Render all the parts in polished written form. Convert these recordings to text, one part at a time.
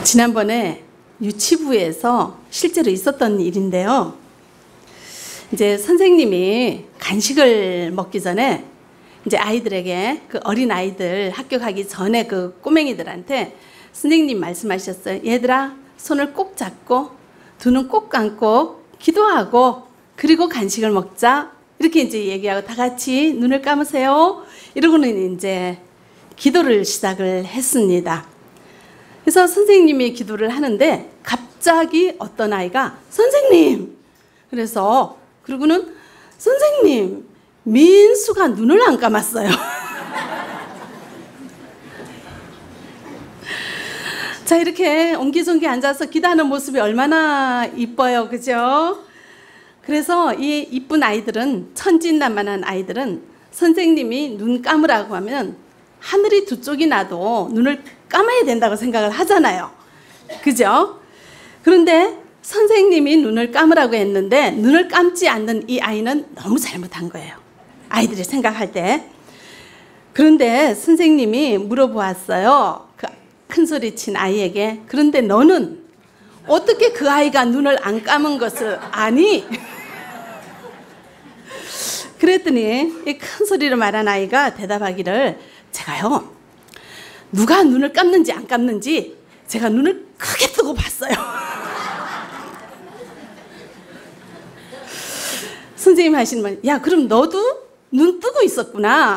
지난번에 유치부에서 실제로 있었던 일인데요. 이제 선생님이 간식을 먹기 전에 이제 아이들에게, 그 어린 아이들 학교 가기 전에 그 꼬맹이들한테 선생님 말씀하셨어요. 얘들아, 손을 꼭 잡고 두 눈 꼭 감고 기도하고 그리고 간식을 먹자. 이렇게 이제 얘기하고 다 같이 눈을 감으세요. 이러고는 이제 기도를 시작을 했습니다. 그래서 선생님이 기도를 하는데 갑자기 어떤 아이가 선생님! 그래서 그러고는 선생님! 민수가 눈을 안 감았어요. 자, 이렇게 옹기종기 앉아서 기도하는 모습이 얼마나 이뻐요. 그죠? 그래서 이 이쁜 아이들은, 천진난만한 아이들은 선생님이 눈 감으라고 하면 하늘이 두 쪽이 나도 눈을 감아야 된다고 생각을 하잖아요. 그죠? 그런데 선생님이 눈을 감으라고 했는데 눈을 감지 않는 이 아이는 너무 잘못한 거예요. 아이들이 생각할 때. 그런데 선생님이 물어보았어요. 그 큰 소리 친 아이에게. 그런데 너는 어떻게 그 아이가 눈을 안 감은 것을 아니? 그랬더니 이 큰 소리로 말한 아이가 대답하기를, 제가요, 누가 눈을 감는지 안 감는지 제가 눈을 크게 뜨고 봤어요. 선생님 하시는 말, 야, 그럼 너도 눈 뜨고 있었구나.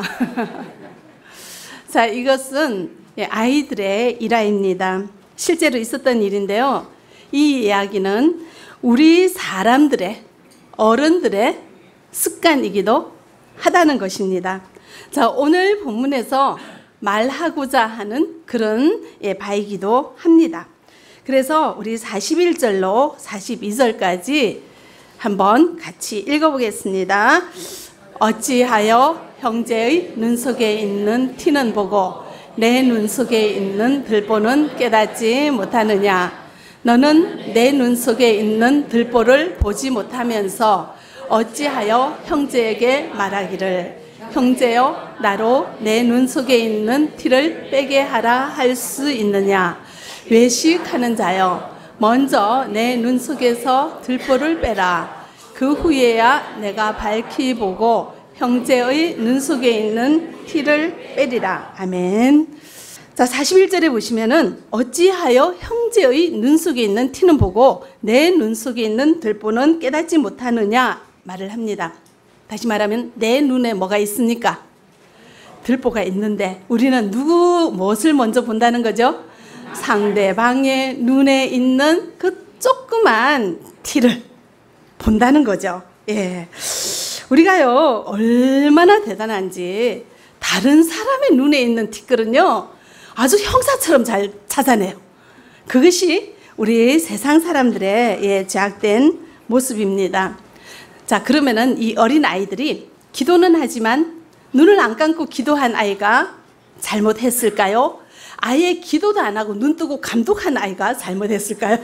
자, 이것은 아이들의 일화입니다. 실제로 있었던 일인데요. 이 이야기는 우리 사람들의, 어른들의 습관이기도 하다는 것입니다. 자, 오늘 본문에서 말하고자 하는 그런 바이기도 합니다. 그래서 우리 41절로 42절까지 한번 같이 읽어보겠습니다. 어찌하여 형제의 눈 속에 있는 티는 보고 내 눈 속에 있는 들보는 깨닫지 못하느냐? 너는 내 눈 속에 있는 들보를 보지 못하면서 어찌하여 형제에게 말하기를, 형제여, 나로 내 눈 속에 있는 티를 빼게 하라 할 수 있느냐? 외식하는 자여, 먼저 내 눈 속에서 들보를 빼라. 그 후에야 내가 밝히 보고 형제의 눈 속에 있는 티를 빼리라. 아멘. 자, 41절에 보시면은 어찌하여 형제의 눈 속에 있는 티는 보고 내 눈 속에 있는 들보는 깨닫지 못하느냐 말을 합니다. 다시 말하면 내 눈에 뭐가 있습니까? 들보가 있는데 우리는 무엇을 먼저 본다는 거죠? 상대방의 눈에 있는 그 조그만 티를 본다는 거죠. 예. 우리가요, 얼마나 대단한지 다른 사람의 눈에 있는 티끌은요, 아주 형사처럼 잘 찾아내요. 그것이 우리 세상 사람들의 제약된 모습입니다. 자, 그러면은 이 어린 아이들이 기도는 하지만 눈을 안 감고 기도한 아이가 잘못했을까요? 아예 기도도 안 하고 눈 뜨고 감독한 아이가 잘못했을까요?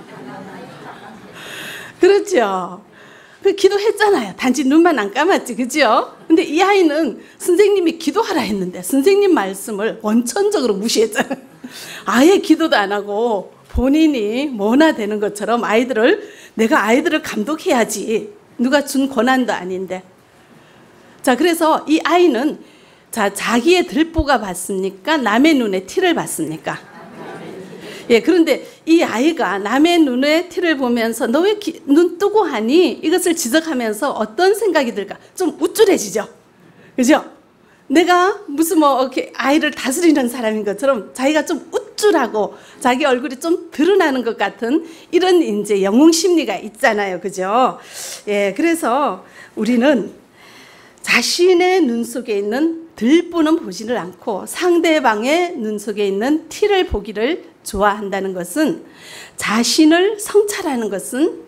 그렇죠. 그 기도했잖아요. 단지 눈만 안 감았지, 그죠? 근데 이 아이는 선생님이 기도하라 했는데 선생님 말씀을 원천적으로 무시했잖아요. 아예 기도도 안 하고 본인이 뭐나 되는 것처럼 내가 아이들을 감독해야지. 누가 준 권한도 아닌데. 자, 그래서 이 아이는 자기의 들보가 봤습니까? 남의 눈에 티를 봤습니까? 예, 그런데 이 아이가 남의 눈에 티를 보면서 너 왜 눈 뜨고 하니? 이것을 지적하면서 어떤 생각이 들까? 좀 우쭐해지죠. 그죠? 내가 무슨 이렇게 아이를 다스리는 사람인 것처럼 자기가 좀 우쭐하고 자기 얼굴이 좀 드러나는 것 같은 이런 이제 영웅 심리가 있잖아요. 그죠? 예, 그래서 우리는 자신의 눈 속에 있는 들보는 보지를 않고 상대방의 눈 속에 있는 티를 보기를 좋아한다는 것은 자신을 성찰하는 것은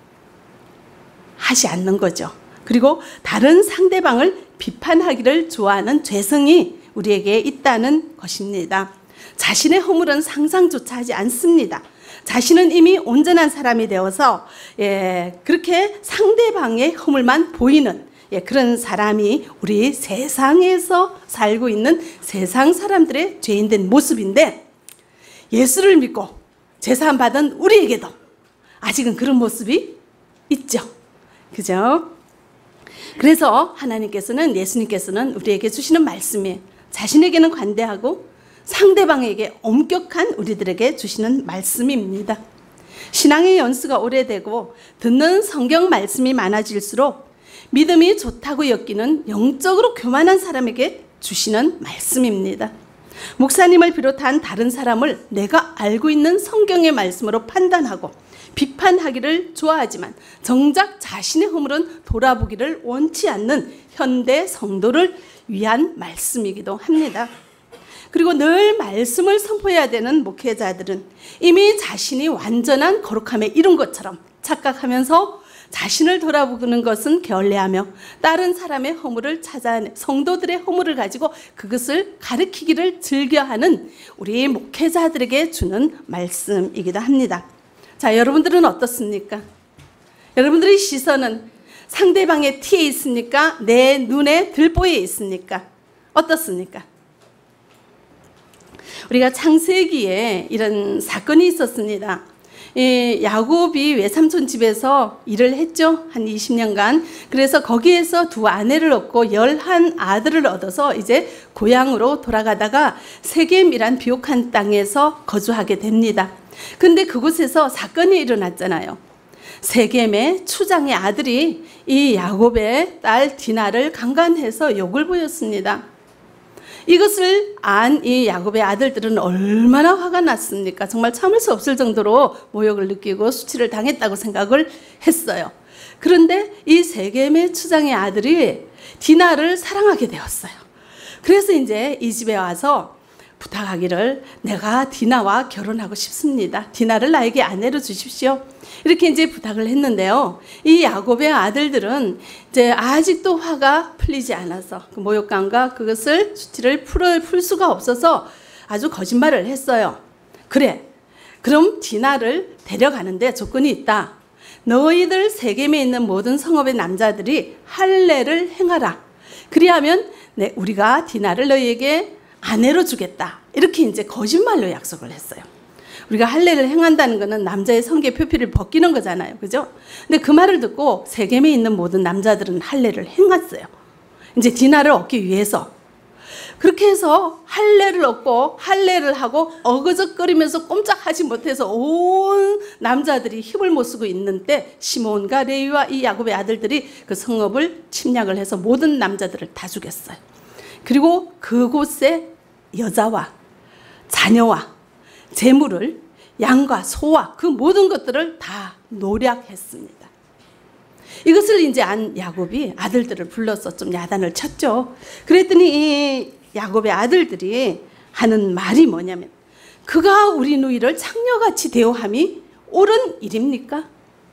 하지 않는 거죠. 그리고 다른 상대방을 비판하기를 좋아하는 죄성이 우리에게 있다는 것입니다. 자신의 허물은 상상조차 하지 않습니다. 자신은 이미 온전한 사람이 되어서 그렇게 상대방의 허물만 보이는 그런 사람이 우리 세상에서 살고 있는 세상 사람들의 죄인된 모습인데, 예수를 믿고 제사함 받은 우리에게도 아직은 그런 모습이 있죠. 그죠? 그래서 하나님께서는, 예수님께서는 우리에게 주시는 말씀이 자신에게는 관대하고 상대방에게 엄격한 우리들에게 주시는 말씀입니다. 신앙의 연수가 오래되고 듣는 성경 말씀이 많아질수록 믿음이 좋다고 여기는 영적으로 교만한 사람에게 주시는 말씀입니다. 목사님을 비롯한 다른 사람을 내가 알고 있는 성경의 말씀으로 판단하고 비판하기를 좋아하지만 정작 자신의 허물은 돌아보기를 원치 않는 현대 성도를 위한 말씀이기도 합니다. 그리고 늘 말씀을 선포해야 되는 목회자들은 이미 자신이 완전한 거룩함에 이른 것처럼 착각하면서 자신을 돌아보는 것은 게을리하며 다른 사람의 허물을 찾아내 성도들의 허물을 가지고 그것을 가리키기를 즐겨하는 우리 목회자들에게 주는 말씀이기도 합니다. 자, 여러분들은 어떻습니까? 여러분들의 시선은 상대방의 티에 있습니까? 내 눈에 들보에 있습니까? 어떻습니까? 우리가 창세기에 이런 사건이 있었습니다. 야곱이 외삼촌 집에서 일을 했죠. 한 20년간. 그래서 거기에서 두 아내를 얻고 11아들을 얻어서 이제 고향으로 돌아가다가 세겜이란 비옥한 땅에서 거주하게 됩니다. 근데 그곳에서 사건이 일어났잖아요. 세겜의 추장의 아들이 이 야곱의 딸 디나를 강간해서 욕을 보였습니다. 이것을 안 이 야곱의 아들들은 얼마나 화가 났습니까? 정말 참을 수 없을 정도로 모욕을 느끼고 수치를 당했다고 생각을 했어요. 그런데 이 세겜의 추장의 아들이 디나를 사랑하게 되었어요. 그래서 이제 이 집에 와서 부탁하기를 내가 디나와 결혼하고 싶습니다. 디나를 나에게 아내로 주십시오. 이렇게 이제 부탁을 했는데요. 이 야곱의 아들들은 이제 아직도 화가 풀리지 않아서 그 모욕감과 그것을 수치를 풀 수가 없어서 아주 거짓말을 했어요. 그래, 그럼 디나를 데려가는데 조건이 있다. 너희들 세겜에 있는 모든 성읍의 남자들이 할례를 행하라. 그리하면 우리가 디나를 너희에게 아내로 주겠다. 이렇게 이제 거짓말로 약속을 했어요. 우리가 할례를 행한다는 것은 남자의 성계 표피를 벗기는 거잖아요. 그죠? 근데 그 말을 듣고 세겜에 있는 모든 남자들은 할례를 행했어요. 이제 디나를 얻기 위해서. 그렇게 해서 할례를 얻고 할례를 하고 어그적거리면서 꼼짝하지 못해서 온 남자들이 힘을 못 쓰고 있는 때 시몬과 레위와 이 야곱의 아들들이 그 성읍을 침략을 해서 모든 남자들을 다 죽였어요. 그리고 그곳에 여자와 자녀와 재물을 양과 소와 그 모든 것들을 다 노략했습니다. 이것을 이제 안 야곱이 아들들을 불러서 좀 야단을 쳤죠. 그랬더니 이 야곱의 아들들이 하는 말이 뭐냐면 그가 우리 누이를 창녀같이 대우함이 옳은 일입니까?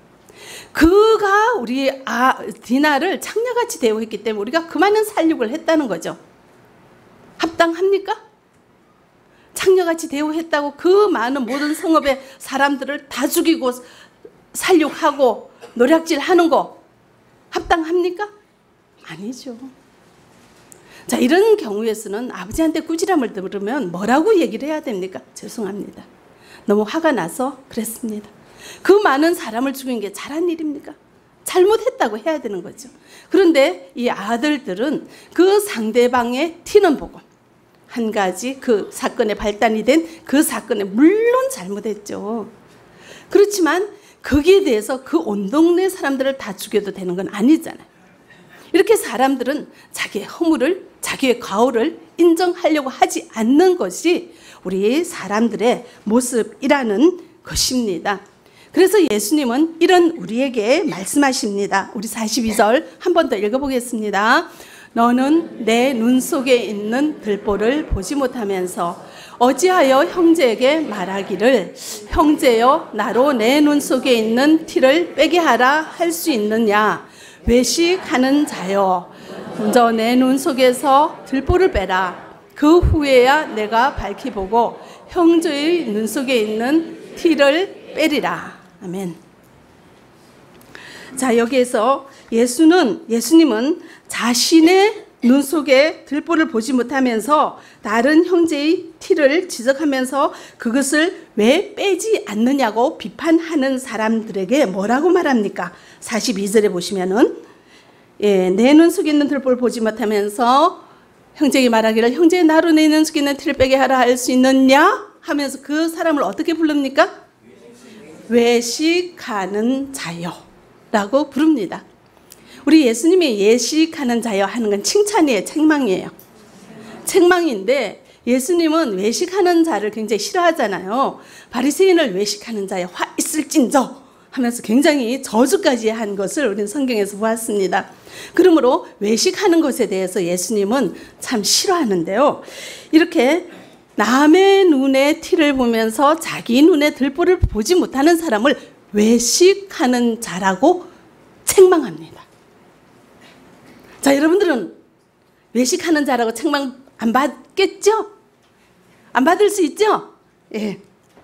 그가 우리 디나를 창녀같이 대우했기 때문에 우리가 그 많은 살육을 했다는 거죠. 합당합니까? 창녀같이 대우했다고 그 많은 모든 성읍의 사람들을 다 죽이고 살육하고 노략질하는 거 합당합니까? 아니죠. 자, 이런 경우에서는 아버지한테 꾸지람을 들으면 뭐라고 얘기를 해야 됩니까? 죄송합니다. 너무 화가 나서 그랬습니다. 그 많은 사람을 죽인 게 잘한 일입니까? 잘못했다고 해야 되는 거죠. 그런데 이 아들들은 그 상대방의 티는 보고 한 가지 그 사건에 발단이 된 그 사건에 물론 잘못했죠. 그렇지만 거기에 대해서 그 온 동네 사람들을 다 죽여도 되는 건 아니잖아요. 이렇게 사람들은 자기의 허물을, 자기의 과오를 인정하려고 하지 않는 것이 우리 사람들의 모습이라는 것입니다. 그래서 예수님은 이런 우리에게 말씀하십니다. 우리 42절 한 번 더 읽어보겠습니다. 너는 내 눈 속에 있는 들보를 보지 못하면서 어찌하여 형제에게 말하기를 형제여 나로 내 눈 속에 있는 티를 빼게 하라 할 수 있느냐. 외식하는 자여 먼저 내 눈 속에서 들보를 빼라. 그 후에야 내가 밝히 보고 형제의 눈 속에 있는 티를 빼리라. 아멘. 자, 여기에서 예수님은 자신의 눈 속에 들보를 보지 못하면서 다른 형제의 티를 지적하면서 그것을 왜 빼지 않느냐고 비판하는 사람들에게 뭐라고 말합니까? 42절에 보시면은 내 눈 속에 있는 들보를 보지 못하면서 형제에게 말하기를 형제 나로 내 눈 속에 있는 티를 빼게 하라 할 수 있느냐? 하면서 그 사람을 어떻게 부릅니까? 외식하는 자요 라고 부릅니다. 우리 예수님이 외식하는 자요 하는 건 칭찬이에요, 책망이에요? 책망인데 예수님은 외식하는 자를 굉장히 싫어하잖아요. 바리새인을 외식하는 자여 화 있을진저 하면서 굉장히 저주까지 한 것을 우리는 성경에서 보았습니다. 그러므로 외식하는 것에 대해서 예수님은 참 싫어하는데요. 이렇게 남의 눈에 티를 보면서 자기 눈에 들보를 보지 못하는 사람을 외식하는 자라고 책망합니다. 자, 여러분들은 외식하는 자라고 책망 안 받겠죠? 안 받을 수 있죠? 예.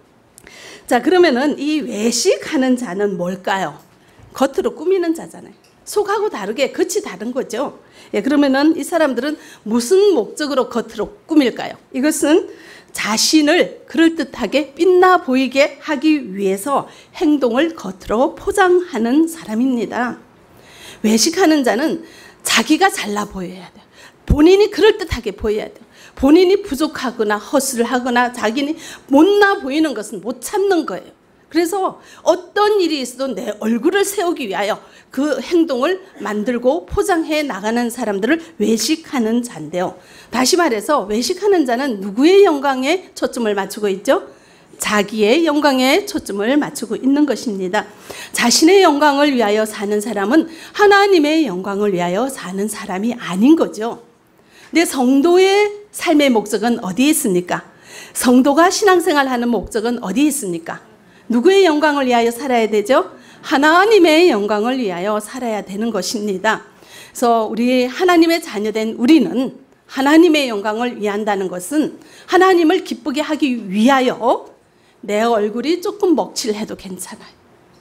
자, 그러면은 이 외식하는 자는 뭘까요? 겉으로 꾸미는 자잖아요. 속하고 다르게 겉이 다른 거죠. 예, 그러면은 이 사람들은 무슨 목적으로 겉으로 꾸밀까요? 이것은 자신을 그럴듯하게 빛나 보이게 하기 위해서 행동을 겉으로 포장하는 사람입니다. 외식하는 자는 자기가 잘나 보여야 돼요. 본인이 그럴듯하게 보여야 돼요. 본인이 부족하거나 허술을 하거나 자기는 못나 보이는 것은 못 참는 거예요. 그래서 어떤 일이 있어도 내 얼굴을 세우기 위하여 그 행동을 만들고 포장해 나가는 사람들을 외식하는 자인데요. 다시 말해서 외식하는 자는 누구의 영광에 초점을 맞추고 있죠? 자기의 영광에 초점을 맞추고 있는 것입니다. 자신의 영광을 위하여 사는 사람은 하나님의 영광을 위하여 사는 사람이 아닌 거죠. 내 성도의 삶의 목적은 어디에 있습니까? 성도가 신앙생활하는 목적은 어디에 있습니까? 누구의 영광을 위하여 살아야 되죠? 하나님의 영광을 위하여 살아야 되는 것입니다. 그래서 우리 하나님의 자녀된 우리는 하나님의 영광을 위한다는 것은 하나님을 기쁘게 하기 위하여 내 얼굴이 조금 먹칠해도 괜찮아요.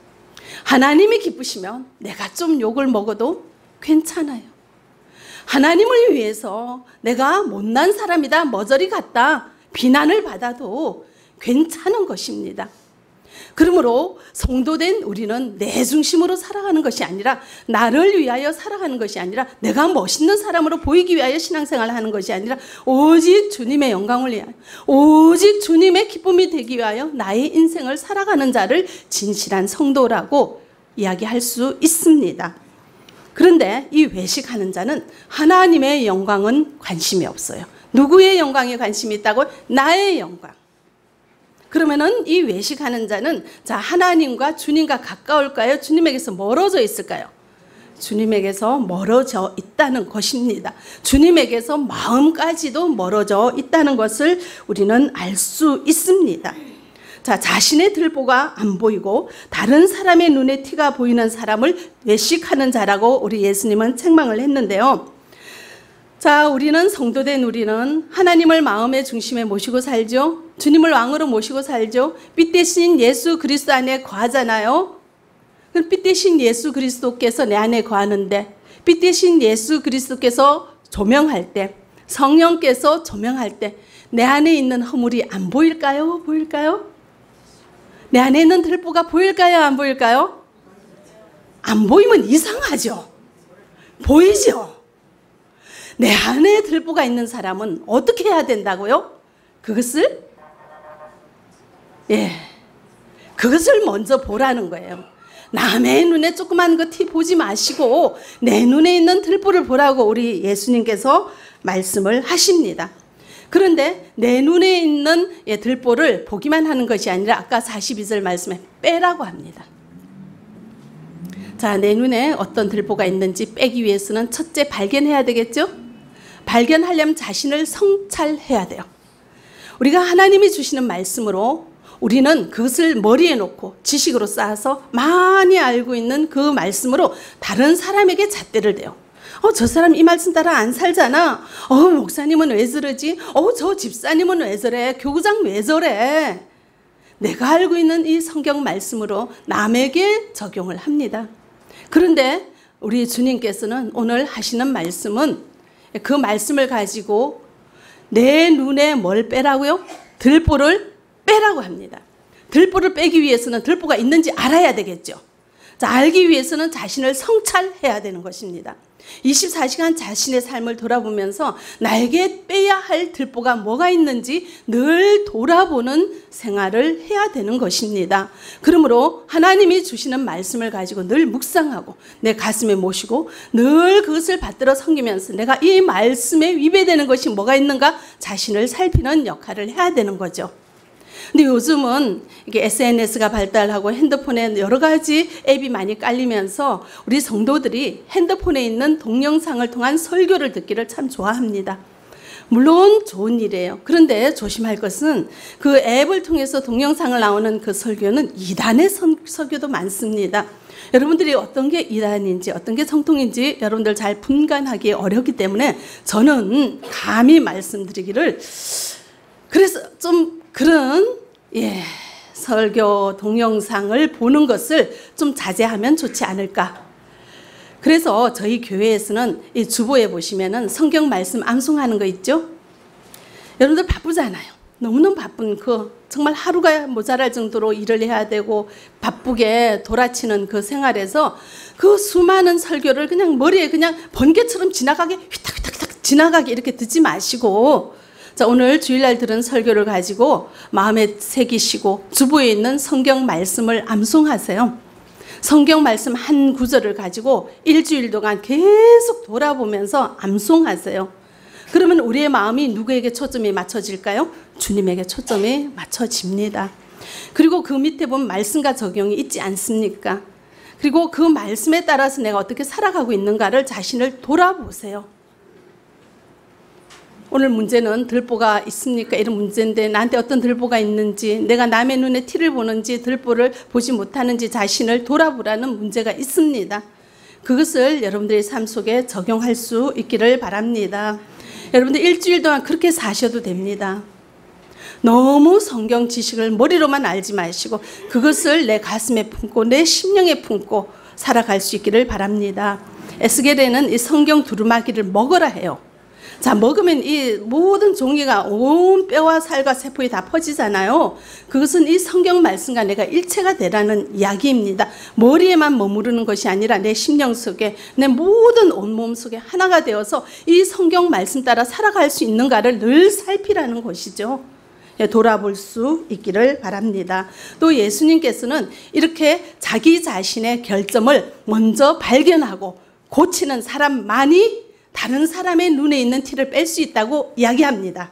하나님이 기쁘시면 내가 좀 욕을 먹어도 괜찮아요. 하나님을 위해서 내가 못난 사람이다, 머저리 같다 비난을 받아도 괜찮은 것입니다. 그러므로 성도된 우리는 내 중심으로 살아가는 것이 아니라 나를 위하여 살아가는 것이 아니라 내가 멋있는 사람으로 보이기 위하여 신앙생활을 하는 것이 아니라 오직 주님의 영광을 위하여 오직 주님의 기쁨이 되기 위하여 나의 인생을 살아가는 자를 진실한 성도라고 이야기할 수 있습니다. 그런데 이 외식하는 자는 하나님의 영광은 관심이 없어요. 누구의 영광에 관심이 있다고? 나의 영광. 그러면은 이 외식하는 자는 자, 하나님과 주님과 가까울까요? 주님에게서 멀어져 있을까요? 주님에게서 멀어져 있다는 것입니다. 주님에게서 마음까지도 멀어져 있다는 것을 우리는 알 수 있습니다. 자, 자신의 들보가 안 보이고 다른 사람의 눈에 티가 보이는 사람을 외식하는 자라고 우리 예수님은 책망을 했는데요. 자, 우리는 성도된 우리는 하나님을 마음의 중심에 모시고 살죠. 주님을 왕으로 모시고 살죠. 빛 대신 예수 그리스도 안에 거하잖아요. 그럼 빛 대신 예수 그리스도께서 내 안에 거하는데 빛 대신 예수 그리스도께서 조명할 때 성령께서 조명할 때 내 안에 있는 허물이 안 보일까요? 보일까요? 내 안에 있는 들보가 보일까요? 안 보일까요? 안 보이면 이상하죠. 보이죠. 내 안에 들보가 있는 사람은 어떻게 해야 된다고요? 그것을 먼저 보라는 거예요. 남의 눈에 조그만 거 티 보지 마시고 내 눈에 있는 들보를 보라고 우리 예수님께서 말씀을 하십니다. 그런데 내 눈에 있는 들보를 보기만 하는 것이 아니라 아까 42절 말씀에 빼라고 합니다. 자, 내 눈에 어떤 들보가 있는지 빼기 위해서는 첫째 발견해야 되겠죠? 발견하려면 자신을 성찰해야 돼요. 우리가 하나님이 주시는 말씀으로 우리는 그것을 머리에 놓고 지식으로 쌓아서 많이 알고 있는 그 말씀으로 다른 사람에게 잣대를 대요. 저 사람 이 말씀 따라 안 살잖아. 목사님은 왜 저러지? 저 집사님은 왜 저래? 교구장 왜 저래? 내가 알고 있는 이 성경 말씀으로 남에게 적용을 합니다. 그런데 우리 주님께서는 오늘 하시는 말씀은 그 말씀을 가지고 내 눈에 뭘 빼라고요? 들보를 빼라고 합니다. 들보를 빼기 위해서는 들보가 있는지 알아야 되겠죠. 자, 알기 위해서는 자신을 성찰해야 되는 것입니다. 24시간 자신의 삶을 돌아보면서 나에게 빼야 할 들보가 뭐가 있는지 늘 돌아보는 생활을 해야 되는 것입니다. 그러므로 하나님이 주시는 말씀을 가지고 늘 묵상하고 내 가슴에 모시고 늘 그것을 받들어 섬기면서 내가 이 말씀에 위배되는 것이 뭐가 있는가 자신을 살피는 역할을 해야 되는 거죠. 근데 요즘은 이게 SNS가 발달하고 핸드폰에 여러 가지 앱이 많이 깔리면서 우리 성도들이 핸드폰에 있는 동영상을 통한 설교를 듣기를 참 좋아합니다. 물론 좋은 일이에요. 그런데 조심할 것은 그 앱을 통해서 동영상을 나오는 그 설교는 이단의 설교도 많습니다. 여러분들이 어떤 게 이단인지 어떤 게 정통인지 여러분들 잘 분간하기 어렵기 때문에 저는 감히 말씀드리기를 그래서 좀 그런 설교 동영상을 보는 것을 좀 자제하면 좋지 않을까. 그래서 저희 교회에서는 이 주보에 보시면은 성경 말씀 암송하는 거 있죠? 여러분들 바쁘잖아요. 너무너무 바쁜 정말 하루가 모자랄 정도로 일을 해야 되고 바쁘게 돌아치는 그 생활에서 그 수많은 설교를 그냥 머리에 그냥 번개처럼 지나가게 휘탁휘탁 지나가게 이렇게 듣지 마시고 자, 오늘 주일날 들은 설교를 가지고 마음에 새기시고 주보에 있는 성경 말씀을 암송하세요. 성경 말씀 한 구절을 가지고 일주일 동안 계속 돌아보면서 암송하세요. 그러면 우리의 마음이 누구에게 초점이 맞춰질까요? 주님에게 초점이 맞춰집니다. 그리고 그 밑에 보면 말씀과 적용이 있지 않습니까? 그리고 그 말씀에 따라서 내가 어떻게 살아가고 있는가를 자신을 돌아보세요. 오늘 문제는 들보가 있습니까? 이런 문제인데 나한테 어떤 들보가 있는지 내가 남의 눈에 티를 보는지 들보를 보지 못하는지 자신을 돌아보라는 문제가 있습니다. 그것을 여러분들의 삶 속에 적용할 수 있기를 바랍니다. 여러분들 일주일 동안 그렇게 사셔도 됩니다. 너무 성경 지식을 머리로만 알지 마시고 그것을 내 가슴에 품고 내 심령에 품고 살아갈 수 있기를 바랍니다. 에스겔에는 이 성경 두루마기를 먹어라 해요. 자, 먹으면 이 모든 종이가 온 뼈와 살과 세포에 다 퍼지잖아요. 그것은 이 성경 말씀과 내가 일체가 되라는 이야기입니다. 머리에만 머무르는 것이 아니라 내 심령 속에 내 모든 온몸 속에 하나가 되어서 이 성경 말씀 따라 살아갈 수 있는가를 늘 살피라는 것이죠. 돌아볼 수 있기를 바랍니다. 또 예수님께서는 이렇게 자기 자신의 결점을 먼저 발견하고 고치는 사람만이 다른 사람의 눈에 있는 티를 뺄 수 있다고 이야기합니다.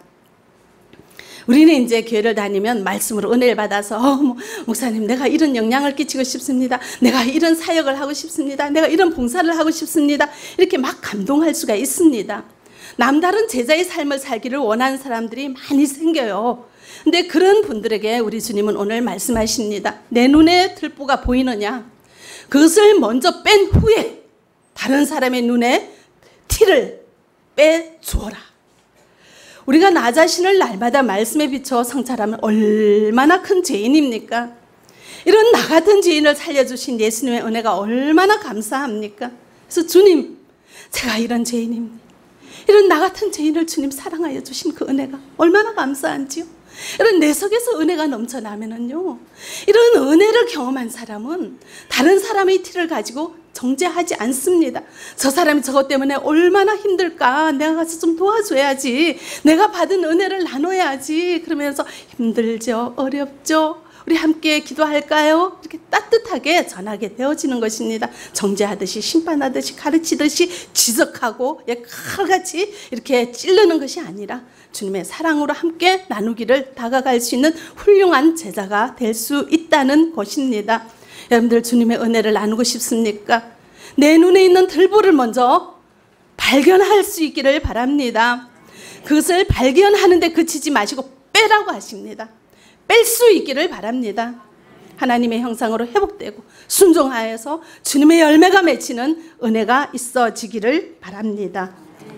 우리는 이제 교회를 다니면 말씀으로 은혜를 받아서 목사님 내가 이런 영향을 끼치고 싶습니다. 내가 이런 사역을 하고 싶습니다. 내가 이런 봉사를 하고 싶습니다. 이렇게 막 감동할 수가 있습니다. 남다른 제자의 삶을 살기를 원하는 사람들이 많이 생겨요. 근데 그런 분들에게 우리 주님은 오늘 말씀하십니다. 내 눈에 들보가 보이느냐? 그것을 먼저 뺀 후에 다른 사람의 눈에 티를 빼주어라. 우리가 나 자신을 날마다 말씀에 비춰 성찰하면 얼마나 큰 죄인입니까? 이런 나 같은 죄인을 살려주신 예수님의 은혜가 얼마나 감사합니까? 그래서 주님, 제가 이런 죄인입니다. 이런 나 같은 죄인을 주님 사랑하여 주신 그 은혜가 얼마나 감사한지요. 이런 내 속에서 은혜가 넘쳐나면은요, 이런 은혜를 경험한 사람은 다른 사람의 티를 가지고 정죄하지 않습니다. 저 사람이 저것 때문에 얼마나 힘들까? 내가 가서 좀 도와줘야지. 내가 받은 은혜를 나눠야지. 그러면서 힘들죠? 어렵죠? 우리 함께 기도할까요? 이렇게 따뜻하게 전하게 되어지는 것입니다. 정죄하듯이 심판하듯이 가르치듯이 지적하고 칼같이 이렇게 찌르는 것이 아니라 주님의 사랑으로 함께 나누기를 다가갈 수 있는 훌륭한 제자가 될 수 있다는 것입니다. 여러분들 주님의 은혜를 나누고 싶습니까? 내 눈에 있는 들보를 먼저 발견할 수 있기를 바랍니다. 그것을 발견하는데 그치지 마시고 빼라고 하십니다. 뺄 수 있기를 바랍니다. 하나님의 형상으로 회복되고 순종하여서 주님의 열매가 맺히는 은혜가 있어지기를 바랍니다.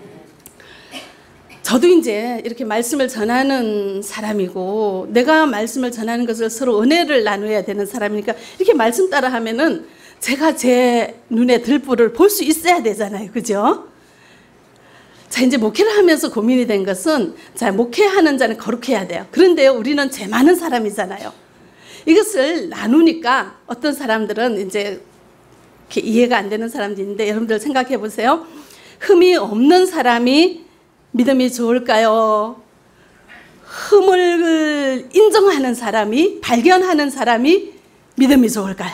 저도 이제 이렇게 말씀을 전하는 사람이고 내가 말씀을 전하는 것을 서로 은혜를 나눠야 되는 사람이니까 이렇게 말씀 따라 하면은 제가 제 눈에 들보를 볼 수 있어야 되잖아요. 그죠? 자, 이제 목회를 하면서 고민이 된 것은, 자, 목회하는 자는 거룩해야 돼요. 그런데요, 우리는 죄 많은 사람이잖아요. 이것을 나누니까 어떤 사람들은 이제 이렇게 이해가 안 되는 사람도 있는데, 여러분들 생각해 보세요. 흠이 없는 사람이 믿음이 좋을까요? 흠을 인정하는 사람이, 발견하는 사람이 믿음이 좋을까요?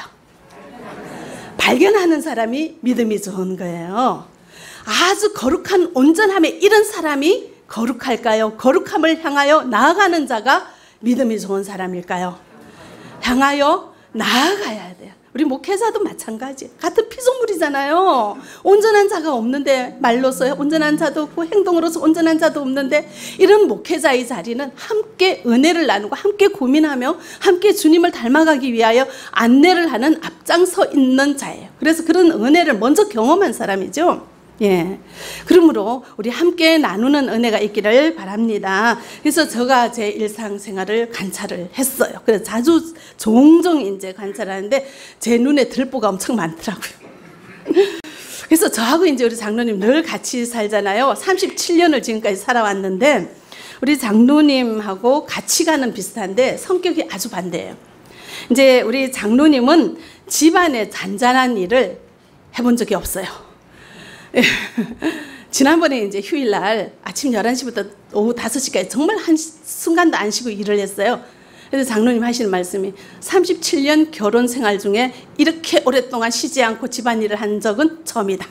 발견하는 사람이 믿음이 좋은 거예요. 아주 거룩한 온전함에 이른 사람이 거룩할까요? 거룩함을 향하여 나아가는 자가 믿음이 좋은 사람일까요? 향하여 나아가야 돼요. 우리 목회자도 마찬가지. 같은 피조물이잖아요. 온전한 자가 없는데, 말로서 온전한 자도 없고 행동으로서 온전한 자도 없는데, 이런 목회자의 자리는 함께 은혜를 나누고 함께 고민하며 함께 주님을 닮아가기 위하여 안내를 하는 앞장서 있는 자예요. 그래서 그런 은혜를 먼저 경험한 사람이죠. 예. 그러므로 우리 함께 나누는 은혜가 있기를 바랍니다. 그래서 제가 제 일상생활을 관찰을 했어요. 그래서 자주 종종 이제 관찰하는데 제 눈에 들보가 엄청 많더라고요. 그래서 저하고 이제 우리 장로님 늘 같이 살잖아요. 37년을 지금까지 살아왔는데 우리 장로님하고 가치관은 비슷한데 성격이 아주 반대예요. 이제 우리 장로님은 집안의 잔잔한 일을 해본 적이 없어요. 지난번에 이제 휴일날 아침 11시부터 오후 5시까지 정말 한 순간도 안 쉬고 일을 했어요. 그래서 장로님 하시는 말씀이 37년 결혼 생활 중에 이렇게 오랫동안 쉬지 않고 집안일을 한 적은 처음이다.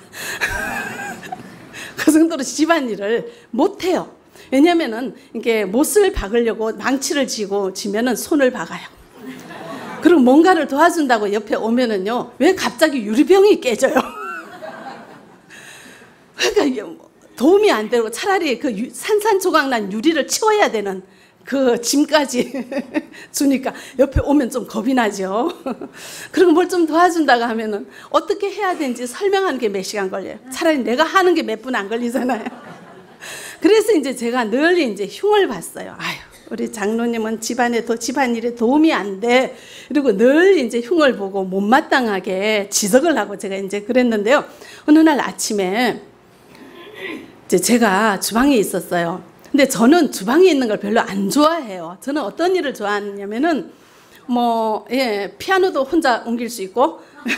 그 정도로 집안일을 못해요. 왜냐면은 이게 못을 박으려고 망치를 지면은 손을 박아요. 그리고 뭔가를 도와준다고 옆에 오면은요, 왜 갑자기 유리병이 깨져요? 그러니까 도움이 안 되고 차라리 그 산산조각난 유리를 치워야 되는 그 짐까지 주니까 옆에 오면 좀 겁이 나죠. 그리고 뭘 좀 도와준다고 하면은 어떻게 해야 되는지 설명하는 게 몇 시간 걸려요. 차라리 내가 하는 게 몇 분 안 걸리잖아요. 그래서 이제 제가 늘 이제 흉을 봤어요. 아유, 우리 장로님은 집안일에 도움이 안 돼. 그리고 늘 이제 흉을 보고 못마땅하게 지적을 하고 제가 이제 그랬는데요. 어느 날 아침에 이제 제가 주방에 있었어요. 근데 저는 주방에 있는 걸 별로 안 좋아해요. 저는 어떤 일을 좋아하냐면은 피아노도 혼자 옮길 수 있고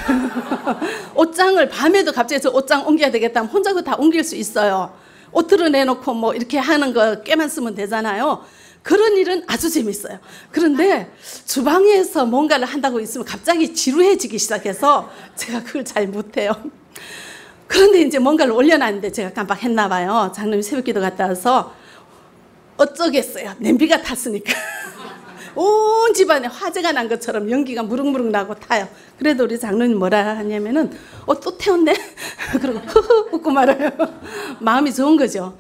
옷장을 밤에도 갑자기 저 옷장 옮겨야 되겠다 하면 혼자 다 옮길 수 있어요. 옷 드러내놓고 이렇게 하는 거 깨만 쓰면 되잖아요. 그런 일은 아주 재밌어요. 그런데 주방에서 뭔가를 한다고 있으면 갑자기 지루해지기 시작해서 제가 그걸 잘 못해요. 그런데 이제 뭔가를 올려놨는데 제가 깜빡했나 봐요. 장로님 새벽기도 갔다 와서 어쩌겠어요. 냄비가 탔으니까. 온 집안에 화재가 난 것처럼 연기가 무릉무릉 나고 타요. 그래도 우리 장로님 뭐라 하냐면은 또 태웠네? 그리고 흐흐 웃고 말아요. 마음이 좋은 거죠.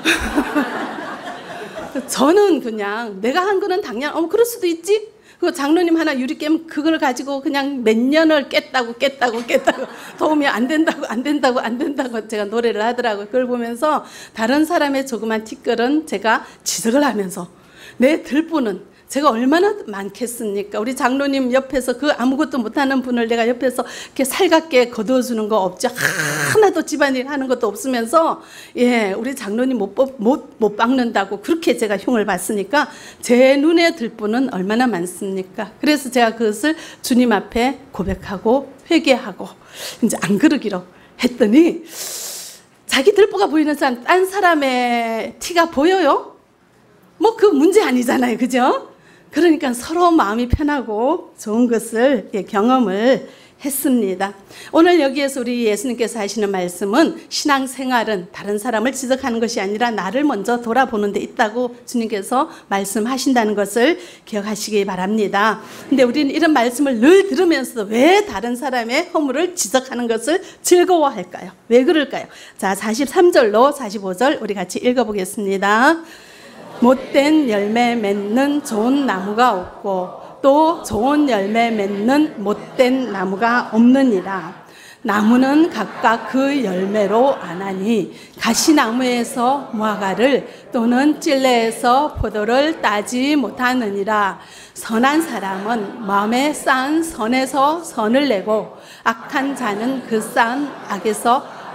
저는 그냥 내가 한 거는 당연 그럴 수도 있지. 그 장로님 하나 유리 깨면 그걸 가지고 그냥 몇 년을 깼다고 도움이 안 된다고 제가 노래를 하더라고요. 그걸 보면서 다른 사람의 조그만 티끌은 제가 지적을 하면서 내 들보는 제가 얼마나 많겠습니까? 우리 장로님 옆에서 그 아무것도 못하는 분을 내가 옆에서 이렇게 살갑게 거두어주는 거 없죠. 하나도 집안일 하는 것도 없으면서 우리 장로님 못 박는다고 그렇게 제가 흉을 봤으니까 제 눈에 들보는 얼마나 많습니까? 그래서 제가 그것을 주님 앞에 고백하고 회개하고 이제 안 그러기로 했더니 자기 들보가 보이는 사람, 딴 사람의 티가 보여요? 그 문제 아니잖아요. 그죠? 그러니까 서로 마음이 편하고 좋은 것을 경험을 했습니다. 오늘 여기에서 우리 예수님께서 하시는 말씀은 신앙생활은 다른 사람을 지적하는 것이 아니라 나를 먼저 돌아보는 데 있다고 주님께서 말씀하신다는 것을 기억하시기 바랍니다. 근데 우리는 이런 말씀을 늘 들으면서도 왜 다른 사람의 허물을 지적하는 것을 즐거워할까요? 왜 그럴까요? 자, 43절로 45절 우리 같이 읽어보겠습니다. 못된 열매 맺는 좋은 나무가 없고 또 좋은 열매 맺는 못된 나무가 없느니라. 나무는 각각 그 열매로 아나니 가시나무에서 무화과를 또는 찔레에서 포도를 따지 못하느니라. 선한 사람은 마음에 쌓은 선에서 선을 내고 악한 자는 그 쌓은 악에서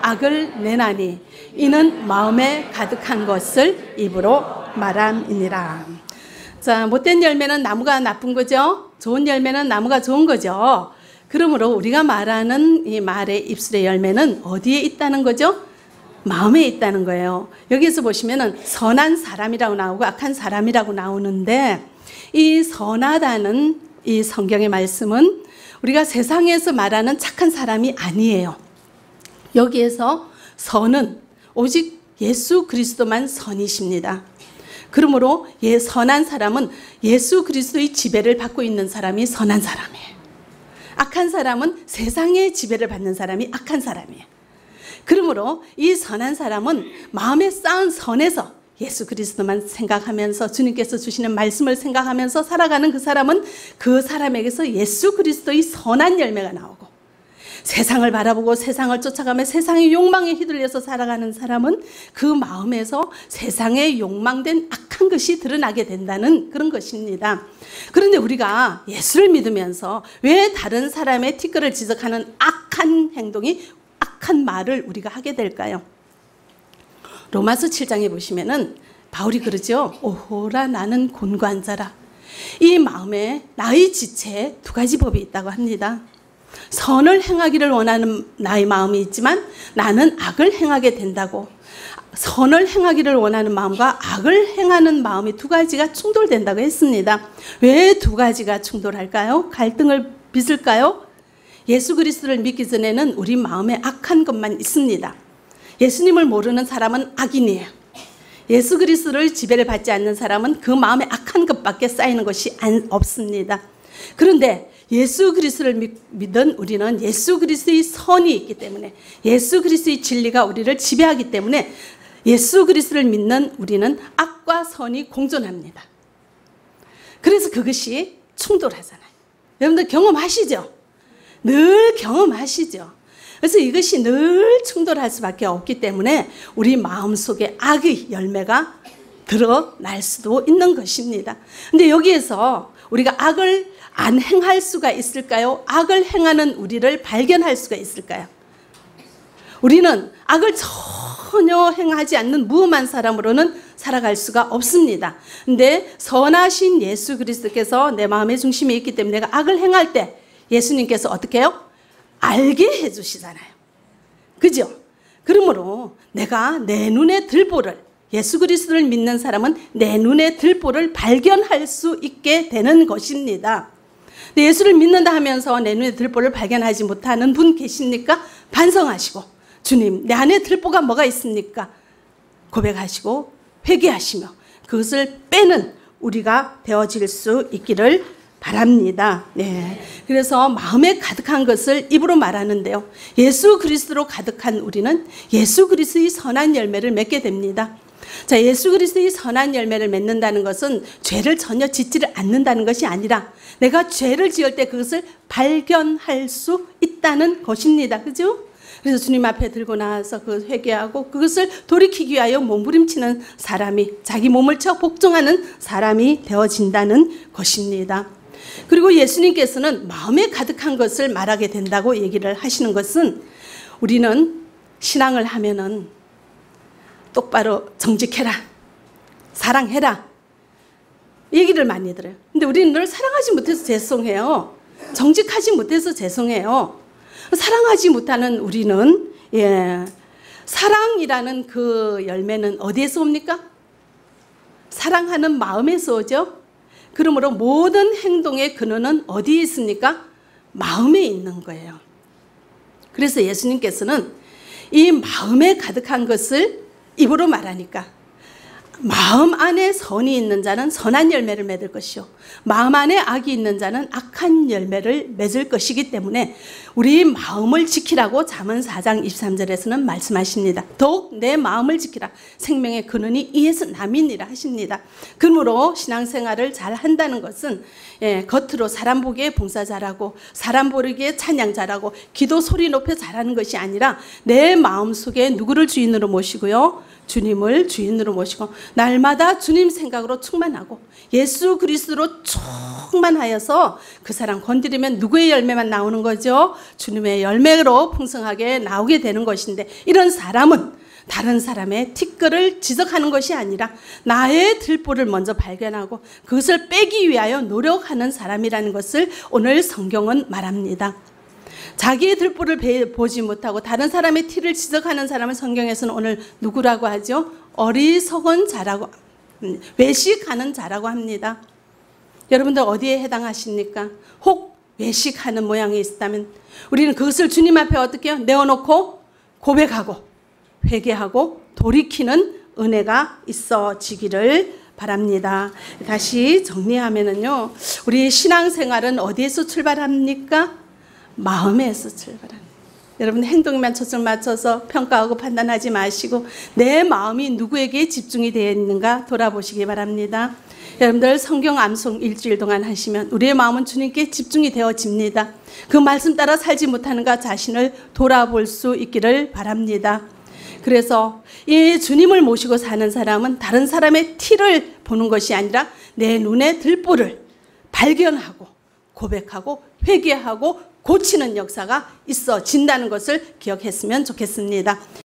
악을 내나니 이는 마음에 가득한 것을 입으로 말함이니라. 자, 못된 열매는 나무가 나쁜 거죠. 좋은 열매는 나무가 좋은 거죠. 그러므로 우리가 말하는 이 말의 입술의 열매는 어디에 있다는 거죠? 마음에 있다는 거예요. 여기서 보시면은 선한 사람이라고 나오고 악한 사람이라고 나오는데, 이 선하다는 이 성경의 말씀은 우리가 세상에서 말하는 착한 사람이 아니에요. 여기에서 선은 오직 예수 그리스도만 선이십니다. 그러므로 선한 사람은 예수 그리스도의 지배를 받고 있는 사람이 선한 사람이에요. 악한 사람은 세상의 지배를 받는 사람이 악한 사람이에요. 그러므로 이 선한 사람은 마음에 쌓은 선에서 예수 그리스도만 생각하면서 주님께서 주시는 말씀을 생각하면서 살아가는 그 사람은 그 사람에게서 예수 그리스도의 선한 열매가 나오고, 세상을 바라보고 세상을 쫓아가며 세상의 욕망에 휘둘려서 살아가는 사람은 그 마음에서 세상에 욕망된 악한 것이 드러나게 된다는 그런 것입니다. 그런데 우리가 예수를 믿으면서 왜 다른 사람의 티끌을 지적하는 악한 행동이, 악한 말을 우리가 하게 될까요? 로마서 7장에 보시면은 바울이 그러죠. 오호라 나는 곤고한 자라. 이 마음에 나의 지체에 두 가지 법이 있다고 합니다. 선을 행하기를 원하는 나의 마음이 있지만 나는 악을 행하게 된다고. 선을 행하기를 원하는 마음과 악을 행하는 마음이 두 가지가 충돌된다고 했습니다. 왜 두 가지가 충돌할까요? 갈등을 빚을까요? 예수 그리스도를 믿기 전에는 우리 마음에 악한 것만 있습니다. 예수님을 모르는 사람은 악인이에요. 예수 그리스도를 지배를 받지 않는 사람은 그 마음에 악한 것밖에 쌓이는 것이 없습니다. 그런데 예수 그리스도를 믿은 우리는 예수 그리스도의 선이 있기 때문에, 예수 그리스도의 진리가 우리를 지배하기 때문에 예수 그리스도를 믿는 우리는 악과 선이 공존합니다. 그래서 그것이 충돌하잖아요. 여러분들 경험하시죠? 늘 경험하시죠? 그래서 이것이 늘 충돌할 수밖에 없기 때문에 우리 마음속에 악의 열매가 드러날 수도 있는 것입니다. 근데 여기에서 우리가 악을 안 행할 수가 있을까요? 악을 행하는 우리를 발견할 수가 있을까요? 우리는 악을 전혀 행하지 않는 무엄한 사람으로는 살아갈 수가 없습니다. 근데 선하신 예수 그리스도께서 내 마음의 중심에 있기 때문에 내가 악을 행할 때 예수님께서 어떻게 해요? 알게 해주시잖아요. 그죠? 그러므로 내가 내 눈에 들보를, 예수 그리스도를 믿는 사람은 내 눈에 들보를 발견할 수 있게 되는 것입니다. 근데 예수를 믿는다 하면서 내 눈에 들보를 발견하지 못하는 분 계십니까? 반성하시고, 주님 내 안에 들보가 뭐가 있습니까? 고백하시고 회개하시며 그것을 빼는 우리가 되어질 수 있기를 바랍니다. 네. 그래서 마음에 가득한 것을 입으로 말하는데요. 예수 그리스도로 가득한 우리는 예수 그리스도의 선한 열매를 맺게 됩니다. 자, 예수 그리스도의 선한 열매를 맺는다는 것은 죄를 전혀 짓지를 않는다는 것이 아니라 내가 죄를 지을 때 그것을 발견할 수 있다는 것입니다. 그죠? 그래서 주님 앞에 들고 나와서 그 회개하고 그것을 돌이키기 위하여 몸부림치는 사람이, 자기 몸을 쳐 복종하는 사람이 되어진다는 것입니다. 그리고 예수님께서는 마음에 가득한 것을 말하게 된다고 얘기를 하시는 것은, 우리는 신앙을 하면은 똑바로 정직해라, 사랑해라 얘기를 많이 들어요. 근데 우리는 늘 사랑하지 못해서 죄송해요. 정직하지 못해서 죄송해요. 사랑하지 못하는 우리는, 사랑이라는 그 열매는 어디에서 옵니까? 사랑하는 마음에서 오죠. 그러므로 모든 행동의 근원은 어디에 있습니까? 마음에 있는 거예요. 그래서 예수님께서는 이 마음에 가득한 것을 입으로 말하니까, 마음 안에 선이 있는 자는 선한 열매를 맺을 것이요 마음 안에 악이 있는 자는 악한 열매를 맺을 것이기 때문에 우리 마음을 지키라고 잠언 4장 23절에서는 말씀하십니다. 더욱 내 마음을 지키라, 생명의 근원이 이에서 남이니라 하십니다. 그러므로 신앙생활을 잘 한다는 것은 겉으로 사람 보기에 봉사 잘하고 사람 보기에 찬양 잘하고 기도 소리 높여 잘하는 것이 아니라 내 마음속에 누구를 주인으로 모시고요, 주님을 주인으로 모시고 날마다 주님 생각으로 충만하고 예수 그리스도로 충만하여서 그 사람 건드리면 누구의 열매만 나오는 거죠? 주님의 열매로 풍성하게 나오게 되는 것인데, 이런 사람은 다른 사람의 티끌을 지적하는 것이 아니라 나의 들보를 먼저 발견하고 그것을 빼기 위하여 노력하는 사람이라는 것을 오늘 성경은 말합니다. 자기의 들보를 보지 못하고 다른 사람의 티를 지적하는 사람을 성경에서는 오늘 누구라고 하죠? 어리석은 자라고, 외식하는 자라고 합니다. 여러분들 어디에 해당하십니까? 혹 외식하는 모양이 있다면 우리는 그것을 주님 앞에 어떻게 해요? 내어놓고 고백하고 회개하고 돌이키는 은혜가 있어지기를 바랍니다. 다시 정리하면은요, 우리 신앙생활은 어디에서 출발합니까? 마음에서 출발합니다. 여러분 행동만 초점 맞춰서 평가하고 판단하지 마시고 내 마음이 누구에게 집중이 되어 있는가 돌아보시기 바랍니다. 여러분들 성경 암송 일주일 동안 하시면 우리의 마음은 주님께 집중이 되어집니다. 그 말씀 따라 살지 못하는가 자신을 돌아볼 수 있기를 바랍니다. 그래서 이 주님을 모시고 사는 사람은 다른 사람의 티를 보는 것이 아니라 내 눈에 들보를 발견하고 고백하고 회개하고 고치는 역사가 있어진다는 것을 기억했으면 좋겠습니다.